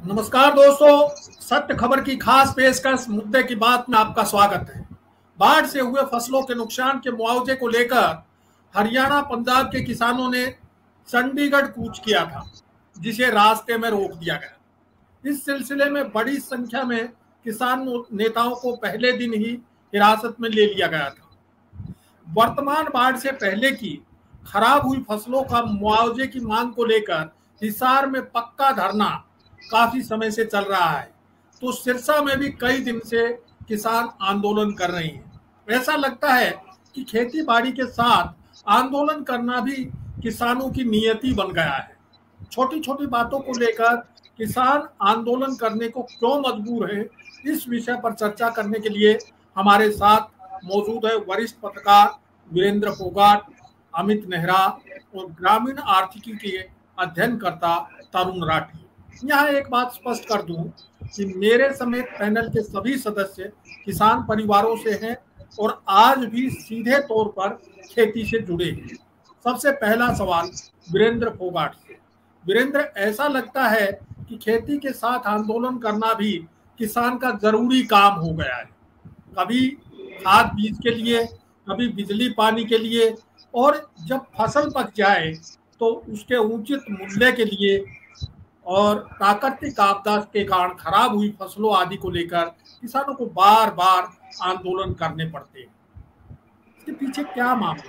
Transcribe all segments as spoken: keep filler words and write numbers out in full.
नमस्कार दोस्तों, सत्य खबर की खास पेशकश मुद्दे की बात में आपका स्वागत है। बाढ़ से हुए फसलों के नुकसान के मुआवजे को लेकर हरियाणा पंजाब के किसानों ने चंडीगढ़ कूच किया था, जिसे रास्ते में रोक दिया गया। इस सिलसिले में बड़ी संख्या में किसान नेताओं को पहले दिन ही हिरासत में ले लिया गया था। वर्तमान बाढ़ से पहले की खराब हुई फसलों का मुआवजे की मांग को लेकर हिसार में पक्का धरना काफी समय से चल रहा है, तो सिरसा में भी कई दिन से किसान आंदोलन कर रहे हैं। ऐसा लगता है कि खेती बाड़ी के साथ आंदोलन करना भी किसानों की नियति बन गया है। छोटी छोटी बातों को लेकर किसान आंदोलन करने को क्यों मजबूर है, इस विषय पर चर्चा करने के लिए हमारे साथ मौजूद है वरिष्ठ पत्रकार वीरेंद्र फोगाट, अमित नेहरा और ग्रामीण आर्थिकी के अध्ययनकर्ता तरुण राठी। यहाँ एक बात स्पष्ट कर दूं कि मेरे समेत पैनल के सभी सदस्य किसान परिवारों से हैं और आज भी सीधे तौर पर खेती से जुड़े हैं। सबसे पहला सवाल वीरेंद्र फोगाट से। वीरेंद्र, ऐसा लगता है कि खेती के साथ आंदोलन करना भी किसान का जरूरी काम हो गया है, कभी खाद बीज के लिए, कभी बिजली पानी के लिए, और जब फसल पक जाए तो उसके उचित मूल्य के लिए और प्राकृतिक आपदा के कारण खराब हुई फसलों आदि को लेकर किसानों को बार बार आंदोलन करने पड़ते हैं। इसके पीछे क्या मामला?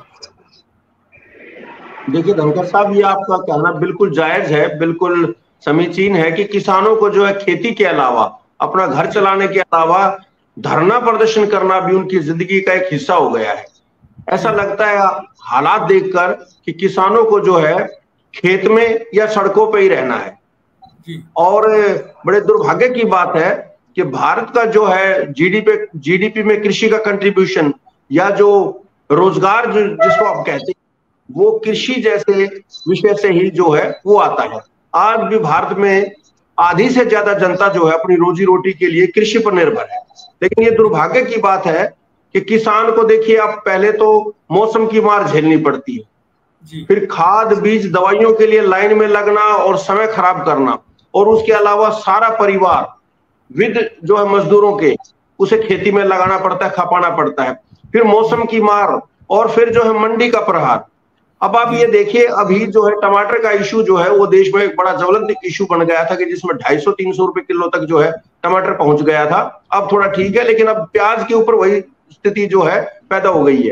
देखिए धनखड़ साहब, ये आपका कहना बिल्कुल जायज है, बिल्कुल समीचीन है कि किसानों को जो है खेती के अलावा, अपना घर चलाने के अलावा धरना प्रदर्शन करना भी उनकी जिंदगी का एक हिस्सा हो गया है। ऐसा लगता है हालात देखकर कि किसानों को जो है खेत में या सड़कों पर ही रहना है। और बड़े दुर्भाग्य की बात है कि भारत का जो है जीडीपी जीडीपी में कृषि का कंट्रीब्यूशन या जो रोजगार जो जिसको आप कहते हैं, वो कृषि जैसे विषय से ही जो है वो आता है। आज भी भारत में आधी से ज्यादा जनता जो है अपनी रोजी रोटी के लिए कृषि पर निर्भर है। लेकिन ये दुर्भाग्य की बात है कि किसान को देखिए, आप पहले तो मौसम की मार झेलनी पड़ती है, फिर खाद बीज दवाइयों के लिए लाइन में लगना और समय खराब करना, और उसके अलावा सारा परिवार विद जो है मजदूरों के उसे खेती में लगाना पड़ता है, खपाना पड़ता है, फिर मौसम की मार, और फिर जो है मंडी का प्रहार। अब आप ये देखिए, अभी जो है टमाटर का इशू जो है वो देश में एक बड़ा ज्वलंत इशू बन गया था कि जिसमें ढाई सौ तीन सौ रुपए किलो तक जो है टमाटर पहुंच गया था। अब थोड़ा ठीक है, लेकिन अब प्याज के ऊपर वही स्थिति जो है पैदा हो गई है।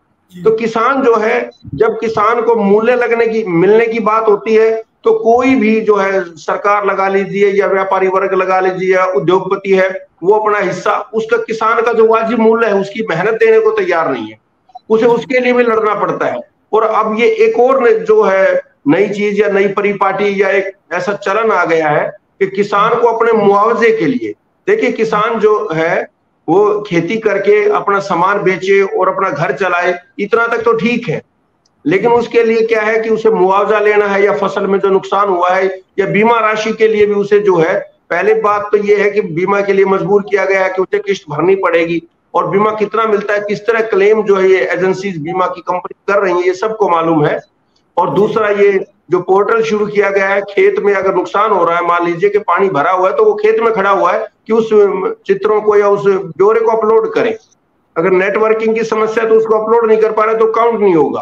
तो किसान जो है, जब किसान को मूल्य लगने की मिलने की बात होती है तो कोई भी जो है सरकार लगा लीजिए या व्यापारी वर्ग लगा लीजिए या उद्योगपति है, वो अपना हिस्सा, उसका किसान का जो वाजिब मूल्य है उसकी मेहनत देने को तैयार नहीं है, उसे उसके लिए भी लड़ना पड़ता है। और अब ये एक और जो है नई चीज या नई परिपाटी या एक ऐसा चलन आ गया है कि किसान को अपने मुआवजे के लिए, देखिए किसान जो है वो खेती करके अपना सामान बेचे और अपना घर चलाए, इतना तक तो ठीक है, लेकिन उसके लिए क्या है कि उसे मुआवजा लेना है, या फसल में जो नुकसान हुआ है या बीमा राशि के लिए भी उसे जो है, पहले बात तो ये है कि बीमा के लिए मजबूर किया गया है कि उसे किस्त भरनी पड़ेगी, और बीमा कितना मिलता है, किस तरह क्लेम जो है ये एजेंसीज बीमा की कंपनी कर रही है, ये सबको मालूम है। और दूसरा, ये जो पोर्टल शुरू किया गया है, खेत में अगर नुकसान हो रहा है, मान लीजिए कि पानी भरा हुआ है, तो वो खेत में खड़ा हुआ है कि उस चित्रों को या उस ब्यौरे को अपलोड करें। अगर नेटवर्किंग की समस्या है तो उसको अपलोड नहीं कर पा रहे तो काउंट नहीं होगा।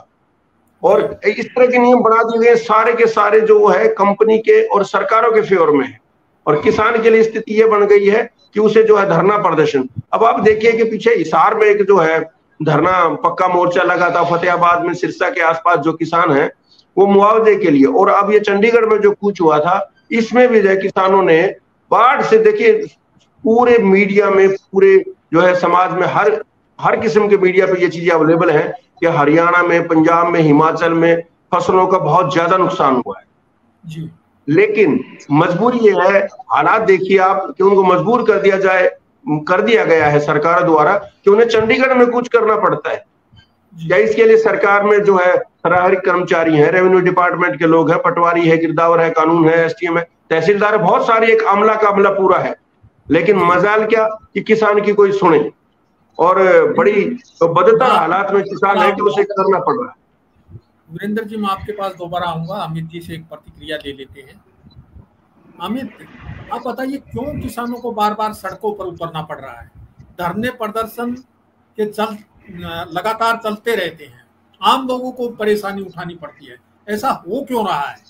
और इस तरह के नियम बना दिए गए, सारे के सारे जो है कंपनी के और सरकारों के फेवर में है, और किसान के लिए स्थिति ये बन गई है कि उसे जो है धरना प्रदर्शन। अब आप देखिए कि पीछे हिसार में एक जो है धरना पक्का मोर्चा लगा था, फतेहाबाद में, सिरसा के आसपास जो किसान हैं वो मुआवजे के लिए, और अब ये चंडीगढ़ में जो कूच हुआ था, इसमें भी जो है किसानों ने बाढ़ से, देखिए पूरे मीडिया में, पूरे जो है समाज में, हर हर किस्म के मीडिया पे ये चीजें अवेलेबल है कि हरियाणा में, पंजाब में, हिमाचल में फसलों का बहुत ज्यादा नुकसान हुआ है जी। लेकिन मजबूरी ये है, हालात देखिए आप, कि उनको मजबूर कर दिया जाए, कर दिया गया है सरकार द्वारा कि उन्हें चंडीगढ़ में कुछ करना पड़ता है। या इसके लिए सरकार में जो है सराहरिक कर्मचारी हैं, रेवेन्यू डिपार्टमेंट के लोग हैं, पटवारी है, गिरदावर है, कानून है, एसटीएम है, तहसीलदार है, बहुत सारी, एक अमला का अमला पूरा है। लेकिन मजाल क्या कि किसान की कोई सुने, और बड़ी तो बदतर हालात में किसान है कि उसे करना पड़ रहा है। वीरेंद्र जी, मैं आपके पास दोबारा आऊंगा, अमित जी से एक प्रतिक्रिया ले लेते हैं। अमित, आप बताइए क्यों किसानों को बार बार सड़कों पर उतरना पड़ रहा है? धरने प्रदर्शन के चल लगातार चलते रहते हैं, आम लोगों को परेशानी उठानी पड़ती है, ऐसा हो क्यों रहा है?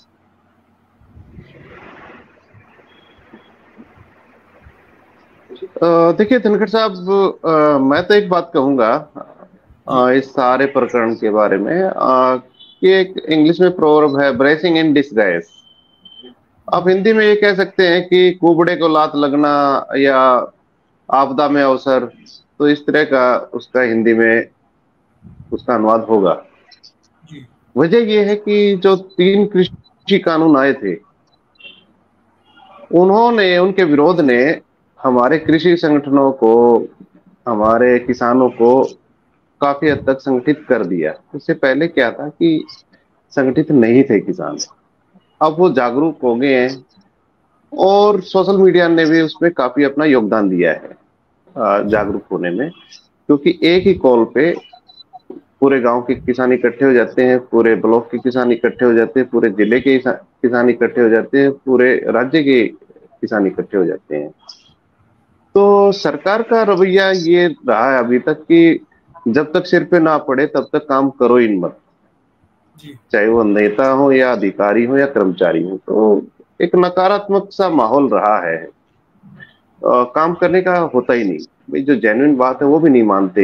देखिए धनखड़ साहब, मैं तो एक बात कहूंगा इस सारे प्रकरण के बारे में आ, कि एक इंग्लिश में प्रोवर्ब है, ब्लेसिंग इन डिस्गाइज। आप हिंदी में ये कह सकते हैं कि कुबड़े को लात लगना या आपदा में अवसर, तो इस तरह का उसका हिंदी में उसका अनुवाद होगा। वजह यह है कि जो तीन कृषि कानून आए थे, उन्होंने उनके विरोध ने हमारे कृषि संगठनों को, हमारे किसानों को काफी हद तक संगठित कर दिया। इससे पहले क्या था कि संगठित नहीं थे किसान, अब वो जागरूक हो गए हैं और सोशल मीडिया ने भी उसमें काफी अपना योगदान दिया है जागरूक होने में, क्योंकि एक ही कॉल पे पूरे गांव के किसान इकट्ठे हो जाते हैं, पूरे ब्लॉक के किसान इकट्ठे हो जाते हैं, पूरे जिले के किसान इकट्ठे हो जाते हैं, पूरे राज्य के किसान इकट्ठे हो जाते हैं। तो सरकार का रवैया ये रहा है अभी तक कि जब तक सिर पे ना पड़े तब तक काम करो ही मत, चाहे वो नेता हो या अधिकारी हो या कर्मचारी हो। तो एक नकारात्मक सा माहौल रहा है, आ, काम करने का होता ही नहीं भाई, जो जेन्युइन बात है वो भी नहीं मानते।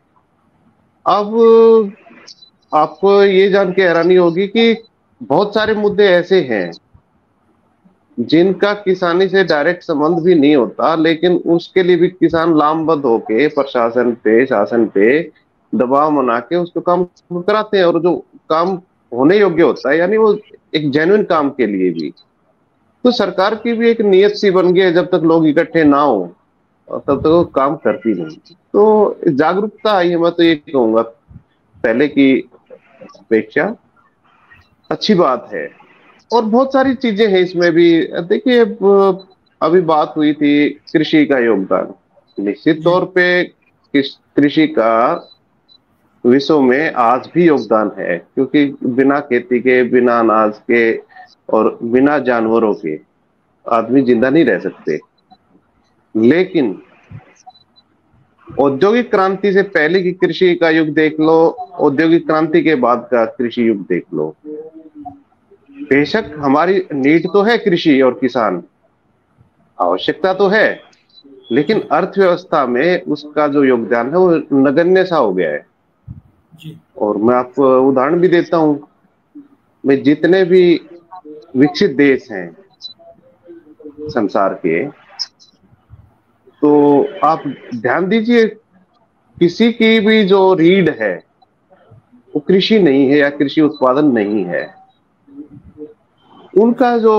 अब आपको ये जान के हैरानी होगी कि बहुत सारे मुद्दे ऐसे हैं जिनका किसानी से डायरेक्ट संबंध भी नहीं होता, लेकिन उसके लिए भी किसान लामबद्ध होके प्रशासन पे, शासन पे दबाव बना के उसको काम कराते हैं, और जो काम होने योग्य होता है, यानी वो एक जेन्युइन काम के लिए भी। तो सरकार की भी एक नियत सी बन गई है, जब तक लोग इकट्ठे ना हो तब तक वो काम करती नहीं। तो जागरूकता आई है, मैं तो ये कहूंगा पहले की अपेक्षा अच्छी बात है। और बहुत सारी चीजें हैं इसमें भी। देखिए अभी बात हुई थी कृषि का योगदान, निश्चित तौर पे कृषि का विश्व में आज भी योगदान है, क्योंकि बिना खेती के, बिना अनाज के और बिना जानवरों के आदमी जिंदा नहीं रह सकते। लेकिन औद्योगिक क्रांति से पहले की कृषि का युग देख लो, औद्योगिक क्रांति के बाद का कृषि युग देख लो। बेशक हमारी नीड तो है कृषि और किसान, आवश्यकता तो है, लेकिन अर्थव्यवस्था में उसका जो योगदान है वो नगण्य सा हो गया है। और मैं आपको उदाहरण भी देता हूं, मैं जितने भी विकसित देश हैं संसार के, तो आप ध्यान दीजिए किसी की भी जो रीढ़ है वो कृषि नहीं है या कृषि उत्पादन नहीं है। उनका जो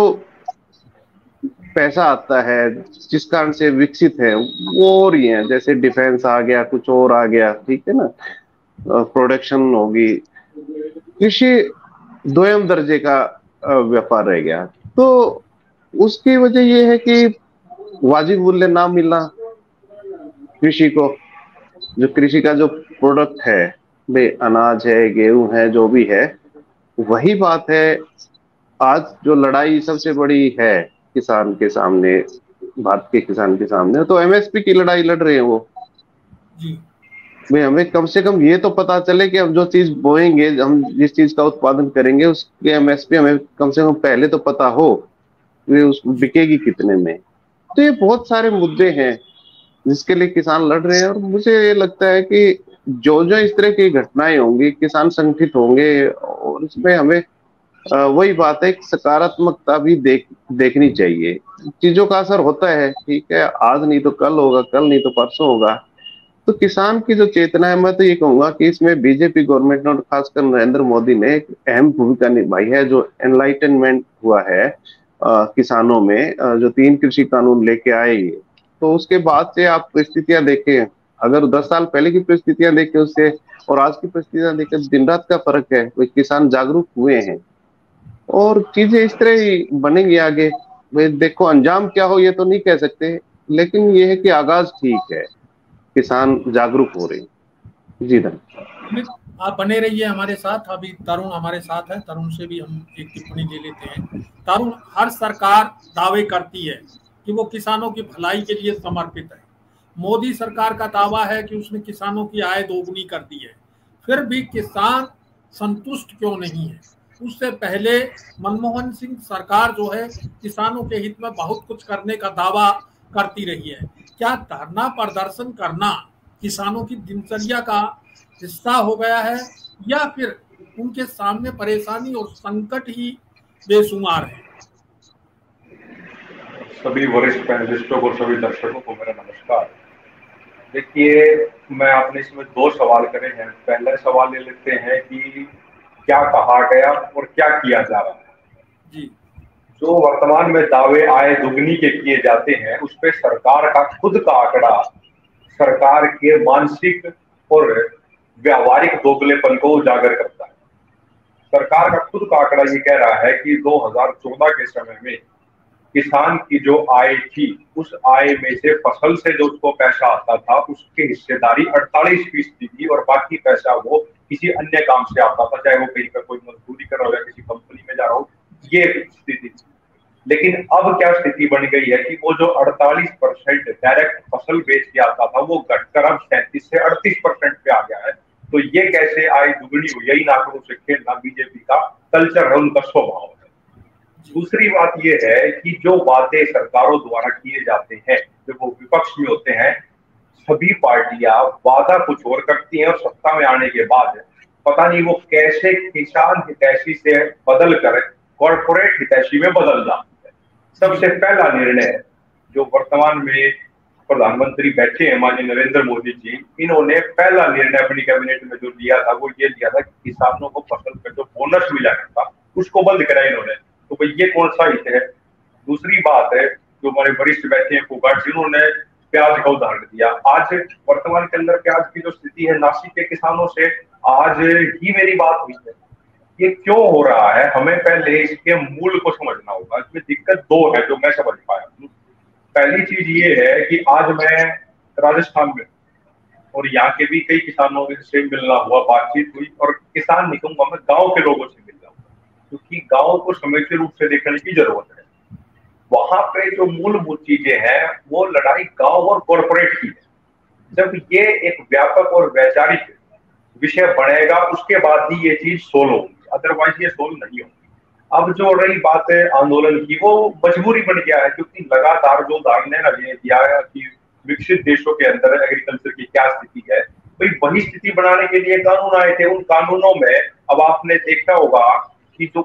पैसा आता है जिस कारण से विकसित है वो और ही है, जैसे डिफेंस आ गया, कुछ और आ गया, ठीक है ना, प्रोडक्शन होगी। कृषि दोयम दर्जे का व्यापार रह गया। तो उसकी वजह यह है कि वाजिब मूल्य ना मिलना कृषि को, जो कृषि का जो प्रोडक्ट है, भाई अनाज है, गेहूं है, जो भी है, वही बात है। आज जो लड़ाई सबसे बड़ी है किसान के सामने, भारत के किसान के सामने, तो एमएसपी की लड़ाई लड़ रहे हैं वो। भाई हमें कम से कम ये तो पता चले कि हम जो चीज बोएंगे, हम जिस चीज का उत्पादन करेंगे, उसके एमएसपी हमें कम से कम पहले तो पता हो, वे उस बिकेगी कितने में। तो ये बहुत सारे मुद्दे हैं जिसके लिए किसान लड़ रहे हैं। और मुझे ये लगता है कि जो जो इस तरह की घटनाएं होंगी, किसान संगठित होंगे, और इसमें हमें आ, वही बात है, सकारात्मकता भी देख देखनी चाहिए। चीजों का असर होता है, ठीक है, आज नहीं तो कल होगा, कल नहीं तो परसों होगा। तो किसान की जो चेतना है, मैं तो ये कहूंगा कि इसमें बीजेपी गवर्नमेंट और खासकर नरेंद्र मोदी ने एक अहम भूमिका निभाई है। जो एनलाइटनमेंट हुआ है आ, किसानों में, आ, जो तीन कृषि कानून लेके आए, तो उसके बाद से आप परिस्थितियां देखें, अगर दस साल पहले की परिस्थितियां देखें उससे और आज की परिस्थितियां देखें, दिन रात का फर्क है। वो किसान जागरूक हुए हैं और चीजें इस तरह ही बनेंगी आगे। भाई देखो अंजाम क्या हो ये तो नहीं कह सकते, लेकिन ये है कि आगाज ठीक है, किसान जागरूक हो रहे। जी धन्यवाद। आप बने रहिए हमारे साथ। अभी तरुण हमारे साथ है, तरुण से भी हम एक टिप्पणी ले लेते हैं। तरुण, हर सरकार दावे करती है कि कि वो किसानों की भलाई के लिए समर्पित है। मोदी सरकार का दावा है कि उसने किसानों की आय दोगुनी कर दी है, फिर भी किसान संतुष्ट क्यों नहीं है? उससे पहले मनमोहन सिंह सरकार जो है किसानों के हित में बहुत कुछ करने का दावा करती रही है। क्या धरना प्रदर्शन करना किसानों की दिनचर्या का हिस्सा हो गया है, या फिर उनके सामने परेशानी और संकट ही बेशुमार है? सभी वरिष्ठ पैनलिस्टों को, सभी दर्शकों को मेरा नमस्कार। देखिए, मैं आपने इसमें दो सवाल करे हैं। पहला सवाल ले लेते हैं कि क्या कहा गया और क्या किया जा रहा है। जी, जो वर्तमान में दावे आय दुगनी के किए जाते हैं, उस पे सरकार का खुद का आंकड़ा सरकार के मानसिक और व्यावहारिक दोगलेपन को उजागर करता है। सरकार का खुद का आंकड़ा ये कह रहा है कि दो हज़ार चौदह के समय में किसान की जो आय थी, उस आय में से फसल से जो उसको पैसा आता था उसकी हिस्सेदारी अड़तालीस फीसदी थी और बाकी पैसा वो किसी अन्य काम से आता था, चाहे वो कहीं पर कोई मजदूरी कर रहा हो या किसी कंपनी में जा रहा हो। ये स्थिति थी। लेकिन अब क्या स्थिति बन गई है कि वो जो अड़तालीस परसेंट डायरेक्ट फसल बेच के आता था वो घटकर अब सैंतीस से अड़तीस परसेंट पे आ गया है। तो ये कैसे आय दुगनी हुई? यही आंकड़ों से खेलना बीजेपी का कल्चर है, उनका स्वभाव है। दूसरी बात यह है कि जो बातें सरकारों द्वारा किए जाते हैं, जब वो विपक्ष में होते हैं, सभी पार्टियां वादा कुछ और करती हैं और सत्ता में आने के बाद पता नहीं वो कैसे किसान हितैषी से बदल कर कॉर्पोरेट हितैषी में बदल जाती है। सबसे पहला निर्णय जो वर्तमान में प्रधानमंत्री बैठे हैं माननीय नरेंद्र मोदी जी, इन्होंने पहला निर्णय अपनी कैबिनेट में जो लिया था वो ये लिया था कि किसानों को फसल पर जो बोनस मिला करता उसको बंद करा इन्होंने। तो भाई ये कौन सा हित है? दूसरी बात है, जो हमारे वरिष्ठ बैठे हैं फोगाट, जिन्होंने प्याज का उदाहरण दिया। आज वर्तमान के अंदर प्याज की जो स्थिति है, नासिक के किसानों से आज ही मेरी बात हुई है। ये क्यों हो रहा है? हमें पहले इसके मूल को समझना होगा। इसमें दिक्कत दो है जो मैं समझ पाया हूँ। पहली चीज ये है कि आज मैं राजस्थान में और यहाँ के भी कई किसानों से मिलना हुआ, बातचीत हुई, और किसान नहीं कहूंगा मैं, गाँव के लोगों से मिलना हुआ, क्योंकि गाँव को समग्र रूप से देखने की जरूरत है। वहां पे जो मूलभूत चीजें हैं वो लड़ाई गांव और कॉर्पोरेट की है। जब ये एक व्यापक और वैचारिक विषय बढ़ेगा उसके बाद ही ये चीज सोल्व होगी, अदरवाइज ये सोल्व नहीं होगी। अब जो रही बात है आंदोलन की, वो मजबूरी बन गया है, क्योंकि लगातार जो उदाहरण है दिया गया कि विकसित देशों के अंदर एग्रीकल्चर की क्या स्थिति है, भाई वही स्थिति बनाने के लिए कानून आए थे। उन कानूनों में अब आपने देखा होगा कि जो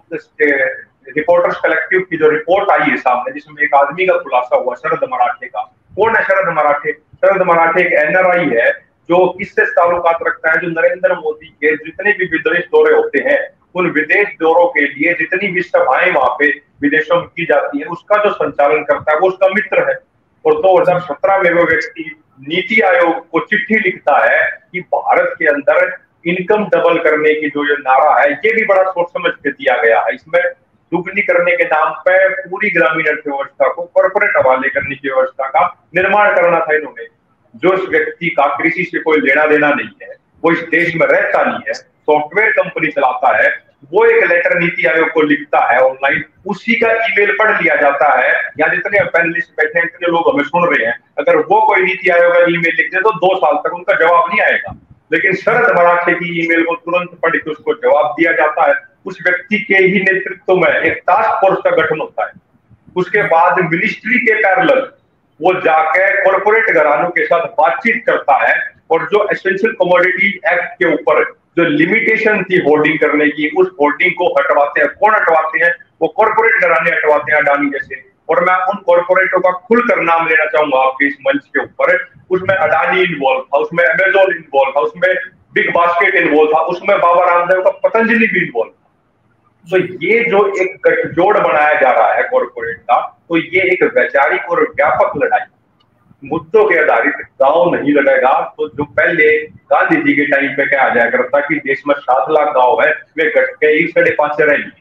रिपोर्टर्स कलेक्टिव की जो रिपोर्ट आई है सामने, जिसमें एक आदमी का खुलासा हुआ, शरद मराठे का। कौन है शरद मराठे? शरद मराठे एक एनआरआई है जो किससे ताल्लुकात रखता है, जो नरेंद्र मोदी के जितने भी विदेश दौरे होते हैं, उन विदेश दौरों के लिए जितनी भी सभाएं वहां पे विदेशों में की जाती है, उसका जो संचालन करता है वो उसका मित्र है। और दो हजार सत्रह में वो व्यक्ति नीति आयोग को चिट्ठी लिखता है कि भारत के अंदर इनकम डबल करने की जो ये नारा है, ये भी बड़ा सोच समझ के दिया गया है। इसमें दुगनी करने के नाम पे पूरी ग्रामीण अर्थव्यवस्था को कॉर्पोरेट हवाले करने की व्यवस्था का निर्माण करना था इन्होंने। जो इस व्यक्ति का कृषि से कोई लेना देना नहीं है, वो इस देश में रहता नहीं है, सॉफ्टवेयर कंपनी चलाता है, वो एक लेटर नीति आयोग को लिखता है ऑनलाइन, उसी का ईमेल पढ़ लिया जाता है। या जितने पैनलिस्ट बैठे हैं, इतने लोग हमें सुन रहे हैं, अगर वो कोई नीति आयोग का ईमेल लिख दे तो दो साल तक उनका जवाब नहीं आएगा। लेकिन शरद मराठे की ईमेल को तुरंत पढ़ के उसको जवाब दिया जाता है। उस व्यक्ति के ही नेतृत्व में एक टास्क फोर्स का गठन होता है। उसके बाद मिनिस्ट्री के पैरेलल वो जाके कॉर्पोरेट घरानों के साथ बातचीत करता है, और जो एसेंशियल कमोडिटी एक्ट के ऊपर जो लिमिटेशन थी होर्डिंग करने की, उस होर्डिंग को हटवाते हैं। कौन हटवाते हैं? वो कॉर्पोरेट घराने हटवाते हैं, अडानी जैसे। और मैं उन कॉर्पोरेटों का खुलकर नाम लेना चाहूंगा आपके इस मंच के ऊपर। उसमें अडानी इन्वॉल्व था, उसमें अमेजोन इन्वॉल्व था, उसमें बिग बास्केट इन्वॉल्व था, उसमें बाबा रामदेव का पतंजलि भी इन्वॉल्व था। तो ये जो एक गठजोड़ बनाया जा रहा है कॉर्पोरेट का, तो ये एक वैचारिक और व्यापक लड़ाई मुद्दों के आधारित गांव नहीं लड़ेगा। तो जो पहले गांधी जी के टाइम पे कहा जाया करता कि देश में सात लाख गांव है, वे घट के ही साढ़े पांच से रहेंगी।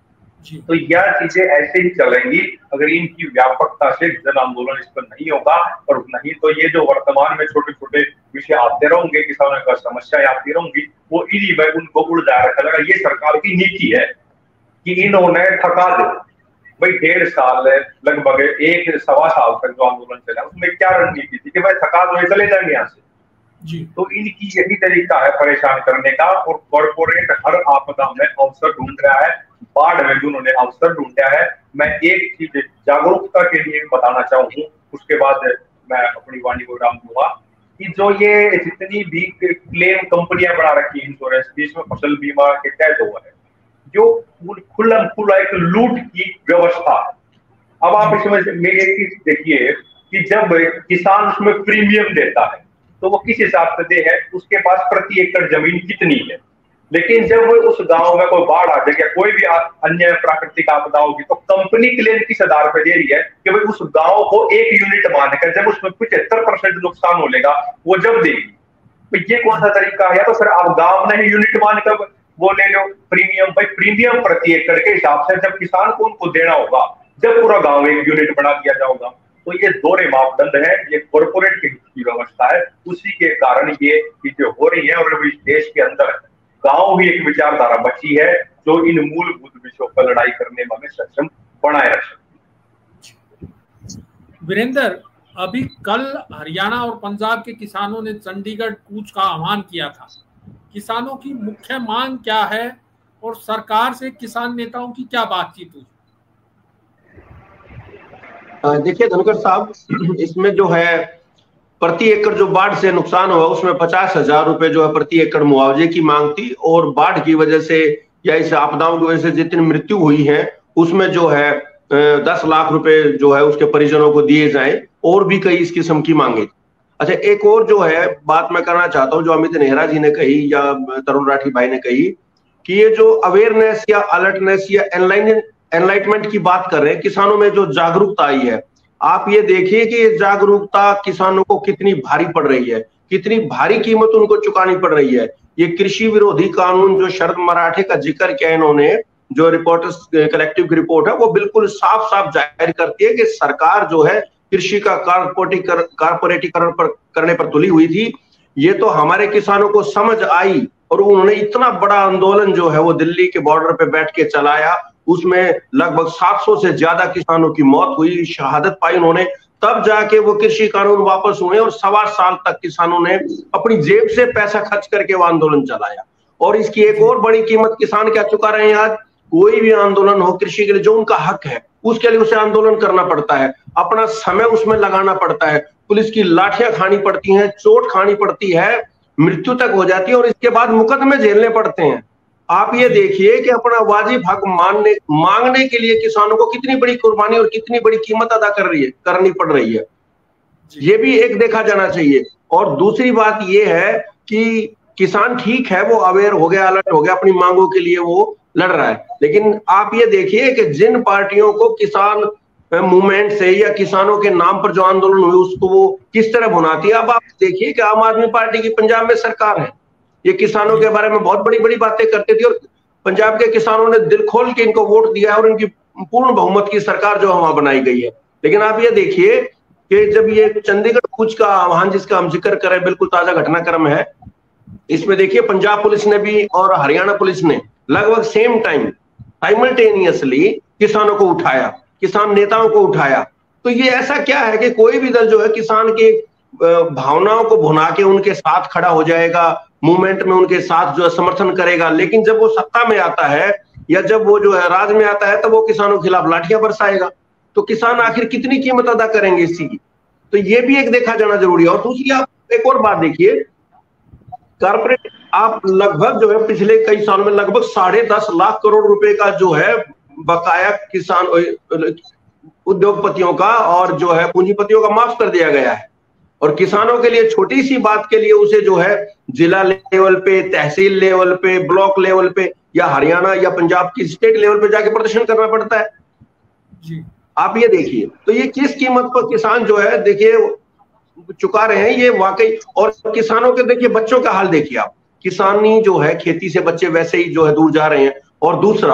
तो यह चीजें ऐसे ही चलेंगी अगर इनकी व्यापकता से जन आंदोलन इस पर नहीं होगा। और नहीं तो ये जो वर्तमान में छोटे छोटे विषय आते रहेंगे, किसानों का समस्याएं आती रहेंगी, वो इन्हीं में उनको उलझा रखा जाएगा। ये सरकार की नीति है कि इन्होंने थका दे, भाई डेढ़ साल लगभग एक सवा साल तक जो आंदोलन चला उसमें क्या रणनीति थी कि भाई थका तो चले जाएंगे यहाँ से जी। तो इनकी यही तरीका है परेशान करने का, और कॉर्पोरेट हर आपदा में अवसर ढूंढ रहा है। बाढ़ में भी उन्होंने अवसर ढूंढा है। मैं एक चीज जागरूकता के लिए बताना चाहूँ, उसके बाद मैं अपनी वाणी को विराम दूंगा, कि जो ये जितनी भी क्लेम कंपनियां बना रखी है इंश्योरेंस की, इसमें फसल बीमा के तहत हुआ है, जो खुला खुला एक लूट की व्यवस्था है। अब आप इसमें एक चीज देखिए कि जब किसान उसमें प्रीमियम देता है तो वो किस हिसाब से दे है, उसके पास प्रति एकड़ जमीन कितनी है। लेकिन जब उस गांव में कोई बाढ़ आ जाएगा, कोई भी अन्य प्राकृतिक आपदा होगी, तो कंपनी क्लेम किस आधार पर दे रही है कि भाई उस गांव को एक यूनिट मानकर जब उसमें पचहत्तर परसेंट नुकसान होगा वो जब देगी। तो ये कौन सा तरीका है? या तो सर आप गांव में ही यूनिट मानकर वो ले लो प्रीमियम। भाई प्रीमियम प्रति एकड़ के हिसाब से जब किसान को उनको देना होगा, जब पूरा गांव एक यूनिट बना दिया जाएगा। तो ये दोहरे मापदंड है, ये कॉर्पोरेट की व्यवस्था है, उसी के कारण ये चीजें हो रही है। और इस देश के अंदर गांव ही एक विचारधारा बची है जो इन मूलभूत विषयों पर लड़ाई करने में हमें सक्षम बनाए रख सकती। वीरेंद्र, अभी कल हरियाणा और पंजाब के किसानों ने चंडीगढ़ कूच का आह्वान किया था। किसानों की मुख्य मांग क्या है और सरकार से किसान नेताओं की क्या बातचीत हुई? देखिए धनखड़ साहब, इसमें जो है प्रति एकड़ जो बाढ़ से नुकसान हुआ उसमें पचास हजार रुपए जो है प्रति एकड़ मुआवजे की मांग थी, और बाढ़ की वजह से या इस आपदाओं की वजह से जितनी मृत्यु हुई है उसमें जो है दस लाख रुपए जो है उसके परिजनों को दिए जाएं, और भी कई इस किस्म की मांगे। अच्छा, एक और जो है बात मैं करना चाहता हूँ, जो अमित नेहरा जी ने कही या तरुण राठी भाई ने कही, कि ये जो अवेयरनेस या अलर्टनेस या एनलाइन एनलाइटमेंट की बात कर रहे हैं, किसानों में जो जागरूकता आई है, आप ये देखिए कि ये जागरूकता किसानों को कितनी भारी पड़ रही है, कितनी भारी कीमत उनको चुकानी पड़ रही है। ये कृषि विरोधी कानून जो शरद मराठे का जिक्र किया इन्होंने, जो रिपोर्टर्स कलेक्टिव रिपोर्ट है, वो बिल्कुल साफ साफ जाहिर करती है कि सरकार जो है कृषि का कारपोरेटीकरण पर करने पर तुली हुई थी। ये तो हमारे किसानों को समझ आई और उन्होंने इतना बड़ा आंदोलन जो है वो दिल्ली के बॉर्डर पे बैठ के चलाया, उसमें लगभग सात सौ से ज्यादा किसानों की मौत हुई, शहादत पाई उन्होंने, तब जाके वो कृषि कानून वापस हुए और सवा साल तक किसानों ने अपनी जेब से पैसा खर्च करके वो आंदोलन चलाया। और इसकी एक और बड़ी कीमत किसान क्या चुका रहे हैं आज? कोई भी आंदोलन हो कृषि के लिए, जो उनका हक है उसके लिए उसे आंदोलन करना पड़ता है, अपना समय उसमें लगाना पड़ता है, पुलिस की लाठियां खानी पड़ती हैं, चोट खानी पड़ती है, मृत्यु तक हो जाती है, और इसके बाद मुकदमे झेलने पड़ते हैं। आप ये देखिए कि अपना वाजिब हक मानने मांगने के लिए किसानों को कितनी बड़ी कुर्बानी और कितनी बड़ी कीमत अदा कर रही है करनी पड़ रही है। ये भी एक देखा जाना चाहिए। और दूसरी बात ये है कि किसान ठीक है, वो अवेयर हो गया, अलर्ट हो गया, अपनी मांगों के लिए वो लड़ रहा है, लेकिन आप ये देखिए कि जिन पार्टियों को किसान मूवमेंट से या किसानों के नाम पर जो आंदोलन हुए उसको वो किस तरह भुनाती है। अब आप देखिए कि आम आदमी पार्टी की पंजाब में सरकार है, ये किसानों के बारे में बहुत बड़ी बड़ी बातें करती थी, और पंजाब के किसानों ने दिल खोल के इनको वोट दिया है और इनकी पूर्ण बहुमत की सरकार जो वहां बनाई गई है। लेकिन आप ये देखिए कि जब ये चंडीगढ़ कूच का आह्वान जिसका हम जिक्र करें, बिल्कुल ताजा घटनाक्रम है, इसमें देखिए पंजाब पुलिस ने भी और हरियाणा पुलिस ने लगभग सेम टाइम साइमल्टेनियसली किसानों को उठाया, किसान नेताओं को उठाया। तो ये ऐसा क्या है कि कोई भी दल जो है किसान की भावनाओं को भुना के उनके साथ खड़ा हो जाएगा, मूवमेंट में उनके साथ जो है समर्थन करेगा, लेकिन जब वो सत्ता में आता है या जब वो जो है राज में आता है तब वो किसानों के खिलाफ लाठियां बरसाएगा। तो किसान आखिर कितनी कीमत अदा करेंगे इसी की? तो ये भी एक देखा जाना जरूरी है। और दूसरी आप एक और बात देखिए, कारपोरेट आप लगभग जो है पिछले कई सालों में लगभग साढ़े दस लाख करोड़ रुपए का जो है बकाया किसान उद्योगपतियों का और जो है पूंजीपतियों का माफ कर दिया गया है, और किसानों के लिए छोटी सी बात के लिए उसे जो है जिला लेवल पे, तहसील लेवल पे, ब्लॉक लेवल पे या हरियाणा या पंजाब की स्टेट लेवल पे जाके प्रदर्शन करना पड़ता है जी। आप ये देखिए, तो ये किस कीमत पर किसान जो है देखिए चुका रहे हैं ये वाकई। और किसानों के देखिए बच्चों का हाल देखिए आप, किसानी जो है खेती से बच्चे वैसे ही जो है दूर जा रहे हैं। और दूसरा,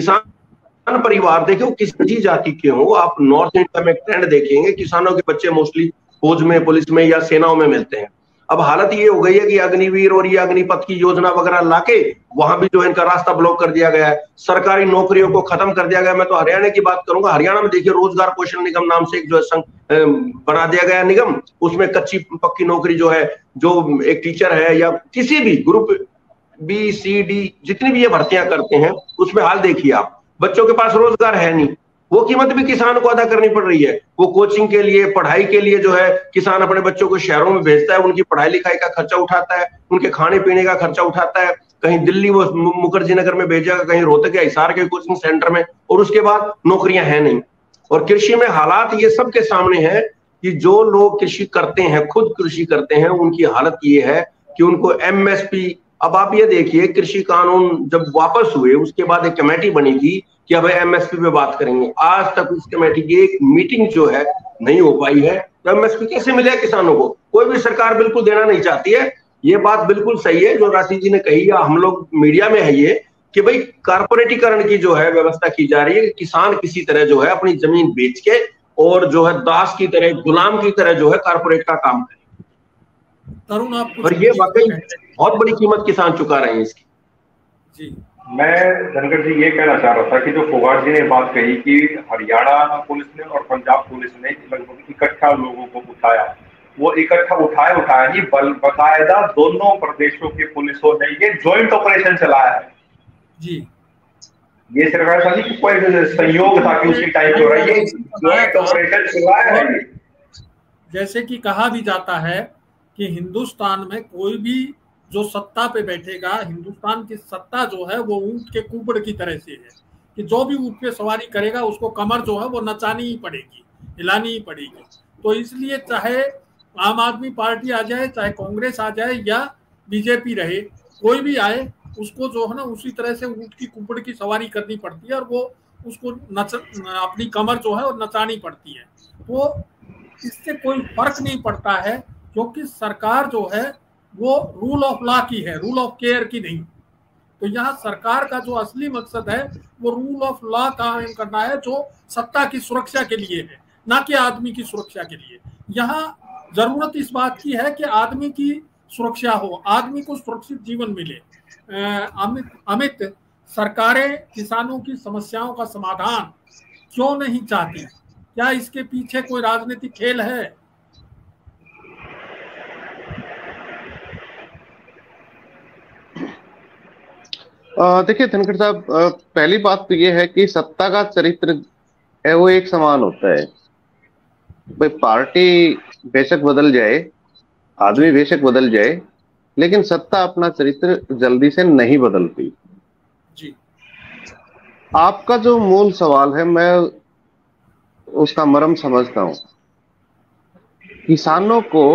किसान परिवार देखिए वो किसी जाति के हो, आप नॉर्थ इंडिया में ट्रेंड देखेंगे, किसानों के बच्चे मोस्टली फौज में, पुलिस में या सेनाओं में मिलते हैं। अब हालत ये हो गई है कि अग्निवीर और ये अग्निपथ की योजना वगैरह लाके वहां भी जो है इनका रास्ता ब्लॉक कर दिया गया है, सरकारी नौकरियों को खत्म कर दिया गया। मैं तो हरियाणा की बात करूंगा, हरियाणा में देखिए रोजगार पोषण निगम नाम से एक जो है संघ बना दिया गया निगम, उसमें कच्ची पक्की नौकरी जो है, जो एक टीचर है या किसी भी ग्रुप बी सी डी जितनी भी ये भर्तियां करते हैं, उसमें हाल देखिए आप, बच्चों के पास रोजगार है नहीं, वो कीमत भी किसान को अदा करनी पड़ रही है। वो कोचिंग के लिए, पढ़ाई के लिए जो है किसान अपने बच्चों को शहरों में भेजता है, उनकी पढ़ाई लिखाई का खर्चा उठाता है, उनके खाने पीने का खर्चा उठाता है, कहीं दिल्ली वो मुखर्जी नगर में भेजेगा, कहीं रोहतक या हिसार के कोचिंग सेंटर में, और उसके बाद नौकरियां हैं नहीं। और कृषि में हालात ये सबके सामने है कि जो लोग कृषि करते हैं, खुद कृषि करते हैं, उनकी हालत ये है कि उनको एम एस पी, अब आप ये देखिए कृषि कानून जब वापस हुए उसके बाद एक कमेटी बनी थी कि अब एम एस पी पे बात करेंगे, आज तक उस कमेटी की एक मीटिंग जो है नहीं हो पाई है। तो एम एस पी कैसे मिले किसानों को? कोई भी सरकार बिल्कुल देना नहीं चाहती है। ये बात बिल्कुल सही है जो राशि जी ने कही, या हम लोग मीडिया में है ये कि भाई कारपोरेटीकरण की जो है व्यवस्था की जा रही है, किसान किसी तरह जो है अपनी जमीन बेच के और जो है दास की तरह, गुलाम की तरह जो है कारपोरेट का काम करे। तरुण, आप और ये वाकई बहुत बड़ी कीमत किसान चुका रहे हैं इसकी। जी, मैं धनखड़ जी ये कहना चाह रहा था कि जो फोगाट जी ने बात कही कि हरियाणा पुलिस ने और पंजाब पुलिस ने लगभग इकट्ठा लोगों को उठाया, वो इकट्ठा उठाए उठाया ही बल बकायदा दोनों प्रदेशों की पुलिसों ने ये ज्वाइंट ऑपरेशन चलाया है। जी, ये सिर्फ ऐसा नहीं कि कोई संयोग था कि उसी टाइम पे हो रहा है, ये ज्वाइंट ऑपरेशन चलाया है। जैसे कि कहा भी जाता है कि हिंदुस्तान में कोई भी जो सत्ता पे बैठेगा, हिंदुस्तान की सत्ता जो है वो ऊंट के कुबड़ की तरह से है कि जो भी ऊंट पे सवारी करेगा उसको कमर जो है वो नचानी ही पड़ेगी, हिलानी ही पड़ेगी। तो इसलिए चाहे आम आदमी पार्टी आ जाए, चाहे कांग्रेस आ जाए या बीजेपी रहे, कोई भी आए, उसको जो है ना उसी तरह से ऊंट की कुबड़ की सवारी करनी पड़ती है और वो उसको नच अपनी कमर जो है वो नचानी पड़ती है। तो इससे कोई फर्क नहीं पड़ता है क्योंकि सरकार जो है वो रूल ऑफ लॉ की है, रूल ऑफ केयर की नहीं। तो यहाँ सरकार का जो असली मकसद है वो रूल ऑफ लॉ कायम करना है, जो सत्ता की सुरक्षा के लिए है, ना कि आदमी की सुरक्षा के लिए। यहाँ जरूरत इस बात की है कि आदमी की सुरक्षा हो, आदमी को सुरक्षित जीवन मिले। अमित अमित सरकारें किसानों की समस्याओं का समाधान क्यों नहीं चाहती? क्या इसके पीछे कोई राजनीतिक खेल है? देखिए धनखड़ साहब, पहली बात तो ये है कि सत्ता का चरित्र है वो एक समान होता है। भाई पार्टी बेशक बदल जाए, आदमी बेशक बदल जाए, लेकिन सत्ता अपना चरित्र जल्दी से नहीं बदलती। जी, आपका जो मूल सवाल है मैं उसका मर्म समझता हूं। किसानों को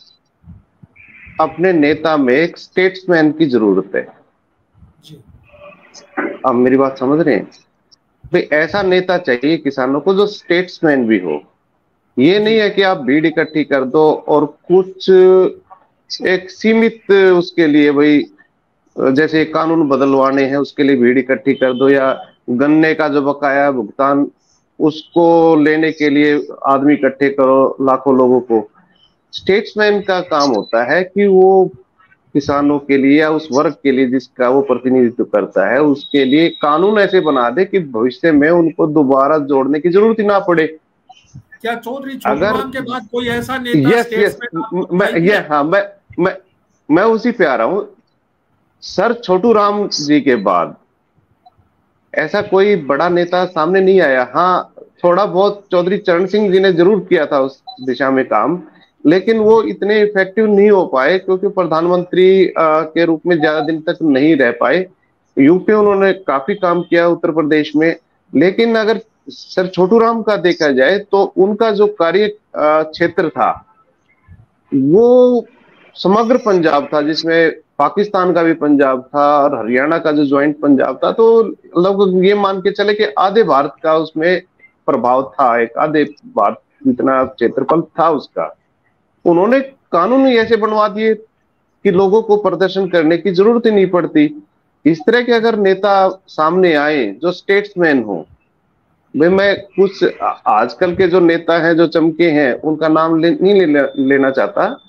अपने नेता में एक स्टेट्समैन की जरूरत है। जी, आप मेरी बात समझ रहे हैं? भाई ऐसा नेता चाहिए किसानों को जो स्टेट्समैन भी हो। ये नहीं है कि आप भीड़ इकट्ठी कर दो और कुछ एक सीमित उसके लिए, भाई जैसे कानून बदलवाने हैं उसके लिए भीड़ इकट्ठी कर दो, या गन्ने का जो बकाया भुगतान उसको लेने के लिए आदमी इकट्ठे करो लाखों लोगों को। स्टेट्समैन का काम होता है कि वो किसानों के लिए या उस वर्ग के लिए जिसका वो प्रतिनिधित्व करता है उसके लिए कानून ऐसे बना दे कि भविष्य में उनको दोबारा जोड़ने की जरूरत ही ना पड़े। क्या चौधरी छोटूराम के बाद कोई ऐसा नेता? यस यस मैं ये हाँ मैं मैं मैं उसी पे आ रहा हूँ। सर छोटूराम जी के बाद ऐसा कोई बड़ा नेता सामने नहीं आया। हाँ, थोड़ा बहुत चौधरी चरण सिंह जी ने जरूर किया था उस दिशा में काम, लेकिन वो इतने इफेक्टिव नहीं हो पाए क्योंकि प्रधानमंत्री के रूप में ज्यादा दिन तक नहीं रह पाए। यूपी उन्होंने काफी काम किया, उत्तर प्रदेश में, लेकिन अगर सर छोटूराम का देखा जाए तो उनका जो कार्य क्षेत्र था वो समग्र पंजाब था, जिसमें पाकिस्तान का भी पंजाब था और हरियाणा का जो ज्वाइंट पंजाब था। तो लगभग ये मान के चले कि आधे भारत का उसमें प्रभाव था, एक आधे भारत जितना क्षेत्रफल था उसका। उन्होंने कानून ही ऐसे बनवा दिए कि लोगों को प्रदर्शन करने की जरूरत ही नहीं पड़ती। इस तरह के अगर नेता सामने आए जो स्टेट्समैन हो, भाई मैं कुछ आजकल के जो नेता हैं जो चमके हैं उनका नाम ले, नहीं ले, लेना चाहता,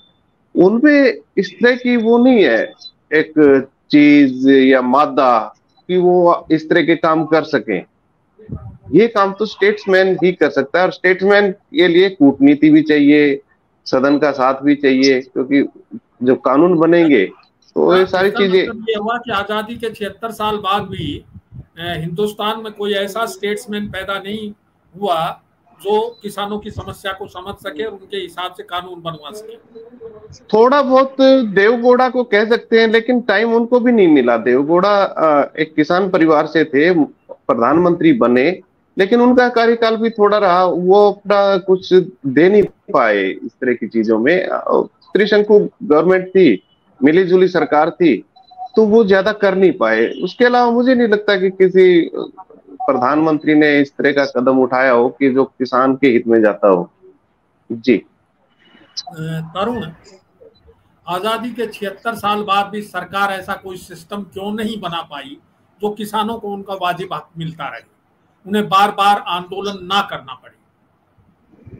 उनपे इस तरह की वो नहीं है एक चीज या मादा कि वो इस तरह के काम कर सके। ये काम तो स्टेट्समैन ही कर सकता है, और स्टेट्समैन के लिए कूटनीति भी चाहिए, सदन का साथ भी चाहिए, क्योंकि जब कानून बनेंगे तो ये सारी चीजें। ये हुआ कि आजादी के छिहत्तर साल बाद भी हिंदुस्तान में कोई ऐसा स्टेट्समैन पैदा नहीं हुआ जो किसानों की समस्या को समझ सके और उनके हिसाब से कानून बनवा सके। थोड़ा बहुत देवगौड़ा को कह सकते हैं, लेकिन टाइम उनको भी नहीं मिला। देवगौड़ा एक किसान परिवार से थे, प्रधानमंत्री बने, लेकिन उनका कार्यकाल भी थोड़ा रहा, वो अपना कुछ दे नहीं पाए इस तरह की चीजों में। त्रिशंकु गवर्नमेंट थी, मिली जुली सरकार थी, तो वो ज्यादा कर नहीं पाए। उसके अलावा मुझे नहीं लगता कि किसी प्रधानमंत्री ने इस तरह का कदम उठाया हो कि जो किसान के हित में जाता हो। जी तरुण, आजादी के छिहत्तर साल बाद भी सरकार ऐसा कोई सिस्टम क्यों नहीं बना पाई जो किसानों को उनका वाजिब हक मिलता रहे, उन्हें बार बार आंदोलन ना करना पड़े?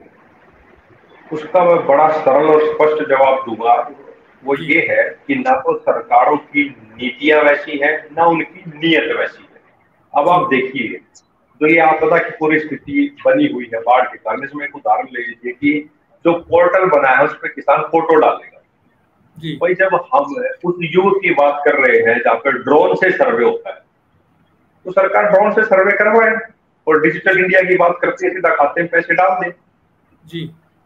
उसका मैं बड़ा सरल और स्पष्ट जवाब दूंगा। वो ये है कि ना तो सरकारों की नीतियां वैसी हैं, ना उनकी नीयत वैसी है। अब आप देखिए, तो ये आपदा की पूरी स्थिति बनी हुई है बाढ़ के कारण। इसमें एक उदाहरण ले लीजिए कि जो पोर्टल बना है उस पर किसान फोटो डालेगा। भाई जब हम उस युग की बात कर रहे हैं जहाँ पर ड्रोन से सर्वे होता है, तो सरकार ड्रोन से सर्वे करवाए, और डिजिटल इंडिया की बात करती है सीधा खाते में पैसे डाल दे जी।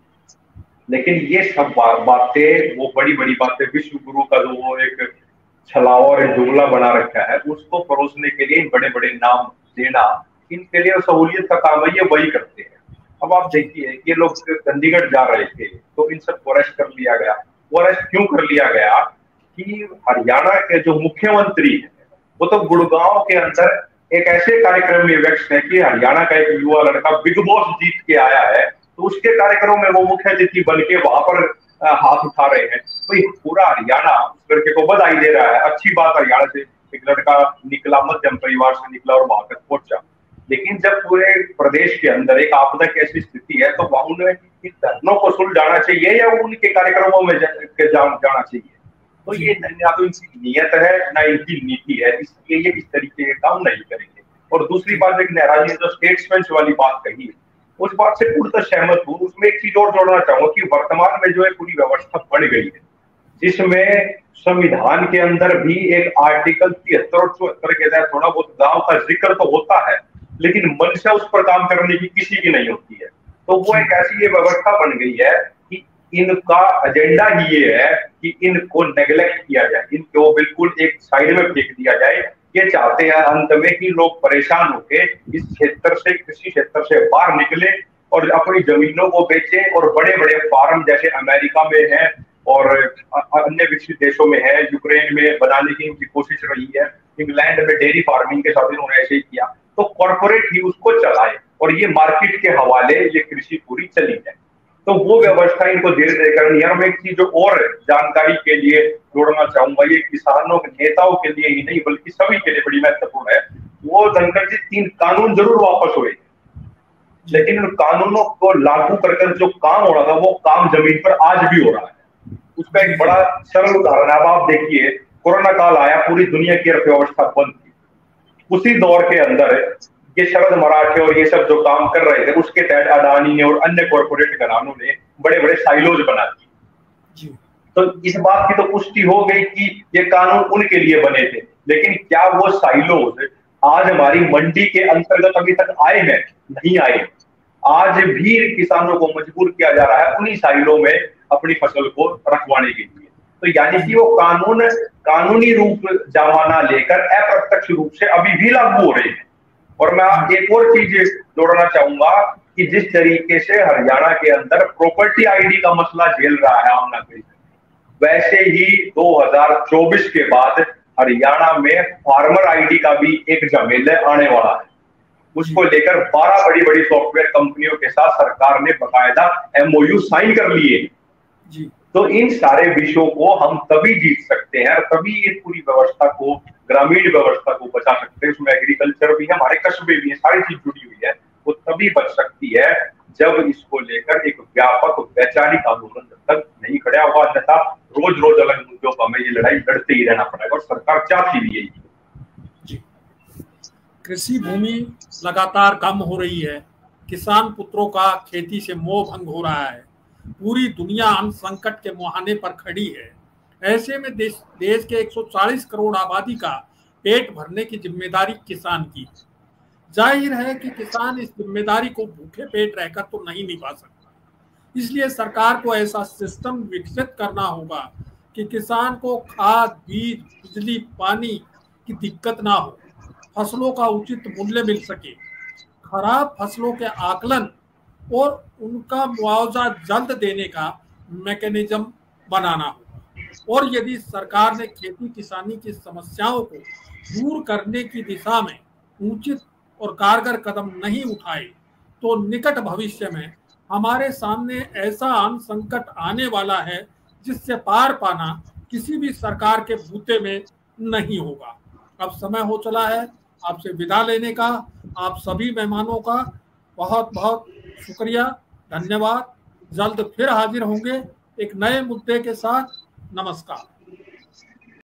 लेकिन ये सब बातें, वो बड़ी बड़ी बातें, विश्व गुरु का जो वो एक छलावा और जुमला बना रखा है, उसको परोसने के लिए बड़े बड़े नाम देना, इनके लिए सहूलियत का काम है, ये वही करते हैं। अब आप देखिए, ये लोग चंडीगढ़ जा रहे थे तो इन सबको अरेस्ट कर लिया गया। वो अरेस्ट क्यों कर लिया गया कि हरियाणा के जो मुख्यमंत्री है वो तो गुड़गांव के अंदर एक ऐसे कार्यक्रम में व्यस्त है कि हरियाणा का एक युवा लड़का बिग बॉस जीत के आया है, तो उसके कार्यक्रम में वो मुख्य अतिथि बन के वहां पर हाथ उठा रहे हैं। भाई पूरा हरियाणा उस लड़के को बधाई दे रहा है, अच्छी बात, हरियाणा से एक लड़का निकला, मध्यम परिवार से निकला और वहां तक पहुंचा। लेकिन जब पूरे प्रदेश के अंदर एक आपदा की ऐसी स्थिति है, तो वहां उन्हें इन धरनों को सुलझाना चाहिए या उनके कार्यक्रमों में जा, जाना चाहिए? तो ये ना तो इनकी नीयत है ना इनकी नीति है, इसलिए ये इस तरीके के काम नहीं करेंगे। और दूसरी बात, एक नेहरू जी ने जो स्टेट्समैन वाली बात कही, उस बात से पूर्णतः सहमत हूँ। उसमें एक चीज और जोड़ना चाहूंगा कि वर्तमान में जो है पूरी व्यवस्था बढ़ गई है, जिसमें संविधान के अंदर भी एक आर्टिकल तिहत्तर और चौहत्तर के तहत थोड़ा बहुत गांव का जिक्र तो होता है, लेकिन मंशा उस पर काम करने की किसी की नहीं होती है। तो वो एक ऐसी ये व्यवस्था बन गई है कि इनका एजेंडा ही ये है कि इनको नेग्लेक्ट किया जाए, इनको बिल्कुल एक साइड में फेंक दिया जाए। ये चाहते हैं अंत में कि लोग परेशान होके इस क्षेत्र से, कृषि क्षेत्र से बाहर निकले और अपनी जमीनों को बेचे और बड़े बड़े फार्म जैसे अमेरिका में है और अन्य विकसित देशों में है, यूक्रेन में बनाने की उनकी कोशिश रही है, इंग्लैंड में डेयरी फार्मिंग के साथ इन्होंने ऐसे ही किया। तो कॉर्पोरेट ही उसको चलाए और ये मार्केट के हवाले ये कृषि पूरी चली है। तो वो व्यवस्था इनको धीरे धीरे करनी है। और मैं एक चीज और जानकारी के लिए जोड़ना चाहूंगा, ये किसानों के नेताओं के लिए ही नहीं बल्कि सभी के लिए बड़ी महत्वपूर्ण है। वो धनखड़ जी, तीन कानून जरूर वापस हुए, लेकिन उन कानूनों को लागू कर जो काम हो रहा था वो काम जमीन पर आज भी हो रहा है। उसका एक बड़ा सरल उदाहरण है। अब आप देखिए, कोरोना काल आया, पूरी दुनिया की अर्थव्यवस्था बंद थी। उसी दौर के अंदर ये शरद मराठे और ये सब जो काम कर रहे थे, उसके तहत अडानी ने और अन्य कॉर्पोरेट घरानों ने बड़े बड़े साइलोज बना दिए। तो इस बात की तो पुष्टि हो गई कि ये कानून उनके लिए बने थे, लेकिन क्या वो साइलोज आज हमारी मंडी के अंतर्गत अभी तक आए हैं? नहीं आए। आज भी किसानों को मजबूर किया जा रहा है उन्हीं साइलों में अपनी फसल को रखवाने के लिए। तो यानी कि वो कानून कानूनी रूप जमाना लेकर अप्रत्यक्ष रूप से अभी भी लागू हो रहे हैं। और मैं एक और चीज जोड़ना चाहूंगा कि जिस तरीके से हरियाणा के अंदर प्रॉपर्टी आईडी का मसला झेल रहा है आम नागरिक, वैसे ही दो हज़ार चौबीस के बाद हरियाणा में फार्मर आईडी का भी एक झमेला आने वाला है। उसको लेकर बारह बड़ी बड़ी सॉफ्टवेयर कंपनियों के साथ सरकार ने बकायदा एमओयू साइन कर लिए जी। तो इन सारे विषयों को हम तभी जीत सकते हैं और तभी ये पूरी व्यवस्था को, ग्रामीण व्यवस्था को बचा सकते हैं। उसमें एग्रीकल्चर भी है, हमारे कस्बे भी है, सारी चीज जुड़ी हुई है। वो तभी बच सकती है जब इसको लेकर एक व्यापक वैचारिक आंदोलन जब तक नहीं खड़ा होगा, अन्यथा रोज रोज अलग मुद्दों पर हमें ये लड़ाई लड़ते ही रहना पड़ेगा और सरकार चाहती भी यही। जी, कृषि भूमि लगातार कम हो रही है, किसान पुत्रों का खेती से मोह भंग हो रहा है, पूरी दुनिया अन्न संकट के मुहाने पर खड़ी है। ऐसे में देश देश के एक सौ चालीस करोड़ आबादी का पेट भरने की जिम्मेदारी किसान की। जाहिर है कि किसान इस जिम्मेदारी को भूखे पेट रहकर तो नहीं निभा सकता, इसलिए सरकार को ऐसा सिस्टम विकसित करना होगा कि किसान को खाद, बीज, बिजली, पानी की दिक्कत ना हो, फसलों का उचित मूल्य मिल सके, खराब फसलों के आकलन और उनका मुआवजा जल्द देने का मैकेनिज्म बनाना होगा। और यदि सरकार ने खेती किसानी की समस्याओं को दूर करने की दिशा में उचित और कारगर कदम नहीं उठाए तो निकट भविष्य में हमारे सामने ऐसा अन्न संकट आने वाला है जिससे पार पाना किसी भी सरकार के बूते में नहीं होगा। अब समय हो चला है आपसे विदा लेने का। आप सभी मेहमानों का बहुत बहुत शुक्रिया, धन्यवाद। जल्द फिर हाजिर होंगे एक नए मुद्दे के साथ। नमस्कार।